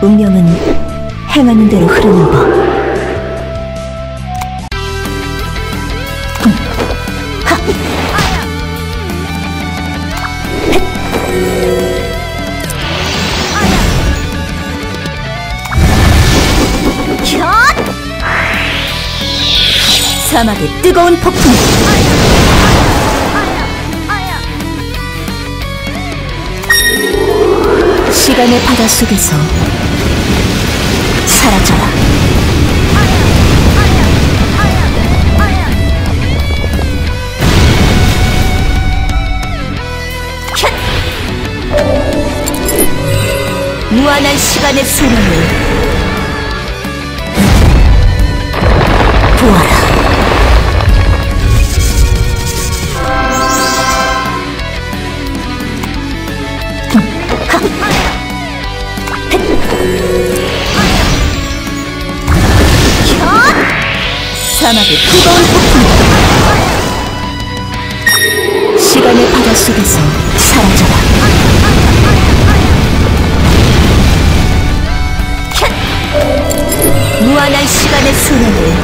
운명은 행하는 대로 흐르는 법. 사막의 뜨거운 폭풍. 시간의 바다 속에서 사라져라. 무한한 시간의 소명을 보아라. 사막의 뜨거운 폭풍. 시간의 바다 속에서 사라져라. 무한한 시간의 소명을